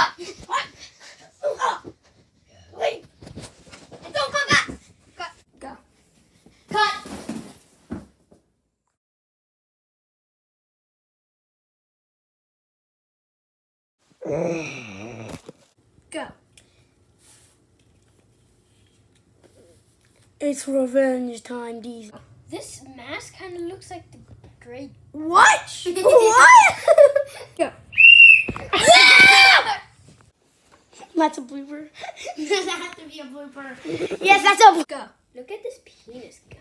Wait. Don't come back. Cut. Go. Cut. Go. It's revenge time, Diesel. This mask kind of looks like the great. What? What? Go. That's a blooper. Does that have to be a blooper? Yes, that's a. Go. Look at this penis gun.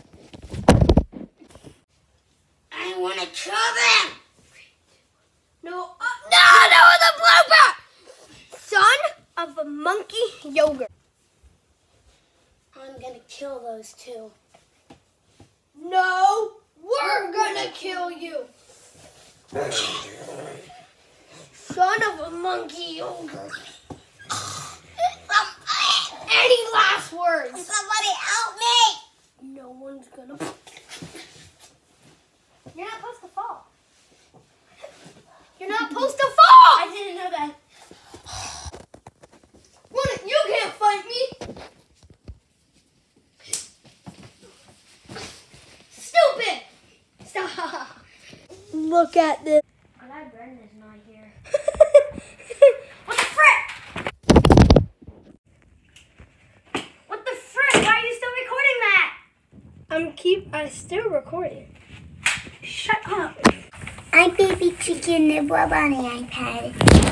I want to kill them. No. No, the blooper. Son of a monkey yogurt. I'm gonna kill those two. No, we're gonna kill you. Son of a monkey yogurt. Any last words? Somebody help me! No one's gonna. You're not supposed to fall. You're not supposed to fall! I didn't know that. You can't fight me. Stupid! Stop. Look at this. I'm glad Brendan's not here. What the frick? What the frick? Why are you still recording that? I'm still recording. Shut up. I'm Baby Chicken Nibble on the iPad.